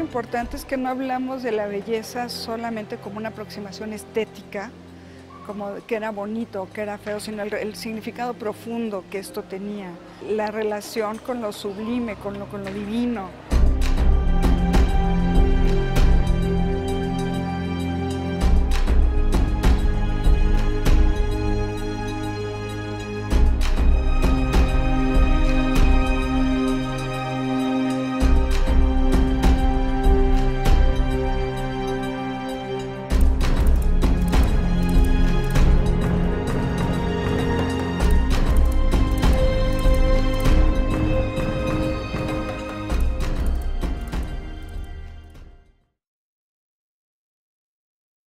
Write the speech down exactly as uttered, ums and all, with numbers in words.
importante es que no hablamos de la belleza solamente como una aproximación estética, como que era bonito, que era feo, sino el, el significado profundo que esto tenía, la relación con lo sublime, con lo, con lo divino.